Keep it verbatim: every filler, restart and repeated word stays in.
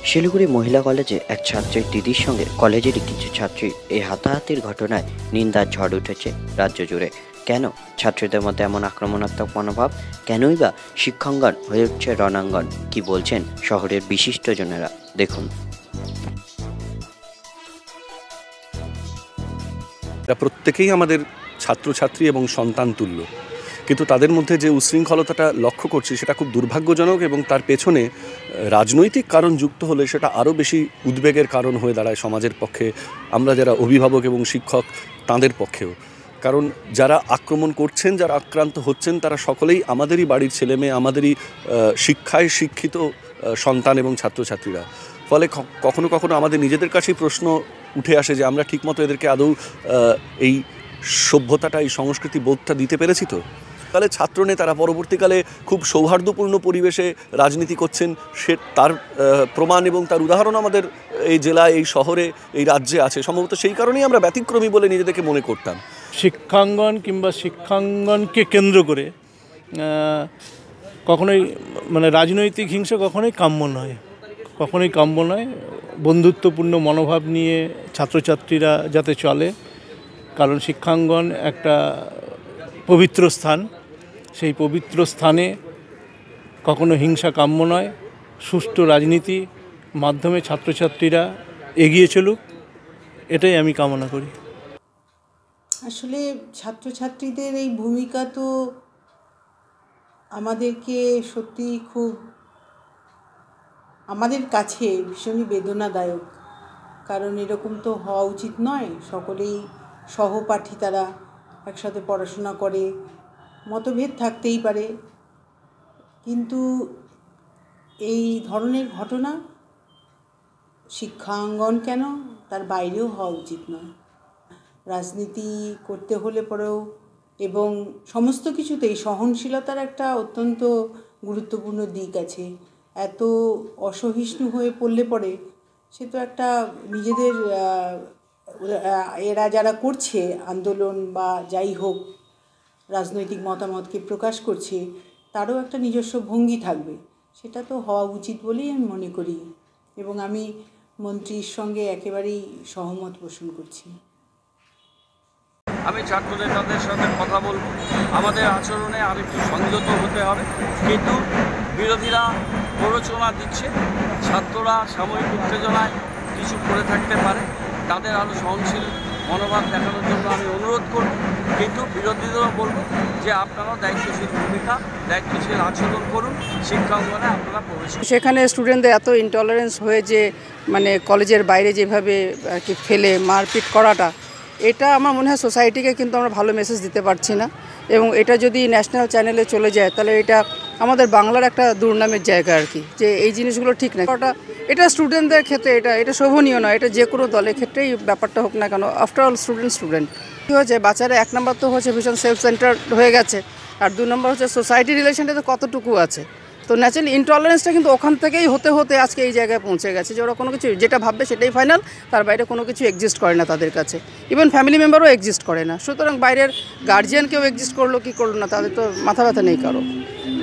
শিলিগুড়ি মহিলা কলেজে এক ছাত্রীর দিদির সঙ্গে কলেজেরই কিছু ছাত্রী এই হাতাহাতির ঘটনায় নিন্দার ঝড় উঠেছে রাজ্য জুড়ে। কেন ছাত্রীদের মধ্যে এমন আক্রমণাত্মক মনোভাব? কেনই বা শিক্ষাঙ্গন হয়ে উঠছে রণাঙ্গন? কি বলছেন শহরের বিশিষ্টজনেরা, দেখুন। প্রত্যেকেই আমাদের ছাত্রছাত্রী এবং সন্তান তুল্য, কিন্তু তাদের মধ্যে যে উশৃঙ্খলতাটা লক্ষ্য করছি সেটা খুব দুর্ভাগ্যজনক, এবং তার পেছনে রাজনৈতিক কারণ যুক্ত হলে সেটা আরও বেশি উদ্বেগের কারণ হয়ে দাঁড়ায় সমাজের পক্ষে, আমরা যারা অভিভাবক এবং শিক্ষক তাদের পক্ষেও। কারণ যারা আক্রমণ করছেন, যারা আক্রান্ত হচ্ছেন, তারা সকলেই আমাদেরই বাড়ির ছেলেমেয়ে, আমাদেরই শিক্ষায় শিক্ষিত সন্তান এবং ছাত্রছাত্রীরা। ফলে কখনো কখনো আমাদের নিজেদের কাছেই প্রশ্ন উঠে আসে যে আমরা ঠিকমতো এদেরকে আদৌ এই সভ্যতাটা, এই সংস্কৃতি বোধটা দিতে পেরেছি তো? তাহলে ছাত্রনেতারা পরবর্তীকালে খুব সৌহার্দ্যপূর্ণ পরিবেশে রাজনীতি করছেন, সে তার প্রমাণ এবং তার উদাহরণ আমাদের এই জেলায়, এই শহরে, এই রাজ্যে আছে। সম্ভবত সেই কারণেই আমরা ব্যতিক্রমী বলে নিজেদেরকে মনে করতাম। শিক্ষাঙ্গন কিংবা শিক্ষাঙ্গনকে কেন্দ্র করে কখনোই মানে রাজনৈতিক হিংসা কখনোই কাম্য নয়, কখনোই কাম্য নয়। বন্ধুত্বপূর্ণ মনোভাব নিয়ে ছাত্রছাত্রীরা যাতে চলে, কারণ শিক্ষাঙ্গন একটা পবিত্র স্থান। সেই পবিত্র স্থানে কখনো হিংসা কাম্য নয়। সুষ্ঠু রাজনীতি মাধ্যমে ছাত্রছাত্রীরা এগিয়ে চলুক, এটাই আমি কামনা করি। আসলে ছাত্রছাত্রীদের এই ভূমিকা তো আমাদেরকে সত্যি খুব, আমাদের কাছে ভীষণই বেদনাদায়ক। কারণ এরকম তো হওয়া উচিত নয়। সকলেই সহপাঠী, তারা একসাথে পড়াশোনা করে, মতভেদ থাকতেই পারে, কিন্তু এই ধরনের ঘটনা শিক্ষাঙ্গন কেন, তার বাইরেও হওয়া উচিত নয়। রাজনীতি করতে হলে পরেও এবং সমস্ত কিছুতেই সহনশীলতার একটা অত্যন্ত গুরুত্বপূর্ণ দিক আছে। এত অসহিষ্ণু হয়ে পড়লে পরে সে তো একটা নিজেদের, এরা যারা করছে আন্দোলন বা যাই হোক রাজনৈতিক মতামতকে প্রকাশ করছে, তারও একটা নিজস্ব ভঙ্গি থাকবে। সেটা তো হওয়া উচিত বলেই আমি মনে করি, এবং আমি মন্ত্রীর সঙ্গে একেবারেই সহমত পোষণ করছি। আমি ছাত্রদের তাদের সাথে কথা বলবো, আমাদের আচরণে আর একটু সংযত হতে হবে। কিন্তু বিরোধীরা প্ররোচনা দিচ্ছে, ছাত্ররা সাময়িক উত্তেজনায় কিছু করে থাকতে পারে, তাদের আরও সহনশীল মনোভাব দেখানোর জন্য আমি অনুরোধ করব। কিন্তু বিরোধীদেরও বলবো যে আপনারাও দায়িত্বশীল ভূমিকা, দায়িত্বশীল আচরণ করুন, শিক্ষাঙ্গনে আপনারা প্রবেশ। সেখানে স্টুডেন্টদের এত ইনটলারেন্স হয়ে যে মানে কলেজের বাইরে যেভাবে আর কি ফেলে মারপিট করাটা, এটা আমার মনে হয় সোসাইটিকে কিন্তু আমরা ভালো মেসেজ দিতে পারছি না। এবং এটা যদি ন্যাশনাল চ্যানেলে চলে যায় তাহলে এটা আমাদের বাংলার একটা দুর্নামের জায়গা আর কি, যে এই জিনিসগুলো ঠিক না। ওটা এটা স্টুডেন্টদের ক্ষেত্রে এটা এটা শোভনীয় নয়। এটা যে কোনো দলের ক্ষেত্রেই ব্যাপারটা হোক না কেন, আফটার অল স্টুডেন্ট স্টুডেন্ট কী হয়েছে, বাচ্চারা এক নম্বর তো হচ্ছে ভীষণ সেলফ সেন্টার হয়ে গেছে, আর দু নম্বর হচ্ছে সোসাইটি রিলেশনটা তো কতটুকু আছে। তো ন্যাচারালি ইনটলারেন্সটা কিন্তু ওখান থেকেই হতে হতে আজকে এই জায়গায় পৌঁছে গেছে, যে ওরা কোনো কিছু যেটা ভাববে সেটাই ফাইনাল, তার বাইরে কোনো কিছু এক্সিস্ট করে না তাদের কাছে। ইভেন ফ্যামিলি মেম্বারও এক্সিস্ট করে না। সুতরাং বাইরের গার্জিয়ান কেউ এক্সিস্ট করলো কি করলো না, তাদের তো মাথা ব্যথা নেই কারো।